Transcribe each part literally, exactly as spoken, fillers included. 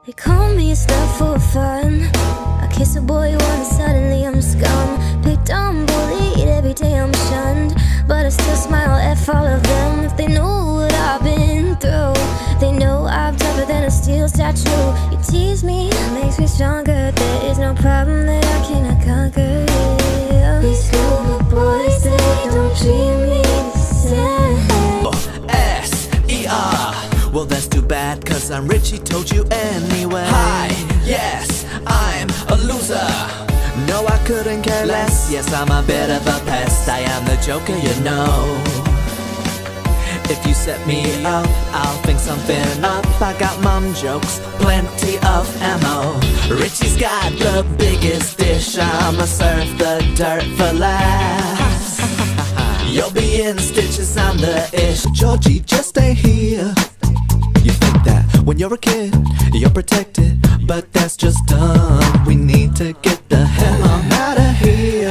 They call me a slut for fun. I kiss a boy once, suddenly I'm scum. Picked on, bullied, every day I'm shunned. But I still smile at all of them. If they know what I've been through, they know I'm tougher than a steel statue. You tease me, makes me stronger. There is no problem that I cannot conquer. Yeah. These stupid boys, they don't treat me the same. S E R. Well, that's too bad, cause I'm Richie, told you anyway. Hi, yes, I'm a loser. No, I couldn't care less. Yes, I'm a bit of a pest. I am the joker, you know. If you set me up, I'll think something up. I got mom jokes, plenty of ammo. Richie's got the biggest dish. I'ma serve the dirt for laughs. You'll be in stitches, I'm the ish. Georgie, just stay here. You think that when you're a kid, you're protected, but that's just dumb. We need to get the hell on out of here.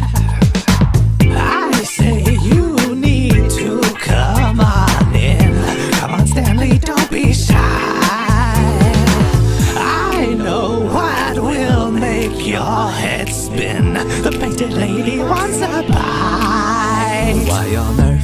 I say you need to come on in. Come on, Stanley, don't be shy. I know what will make your head spin. The painted lady wants a pie. Why on earth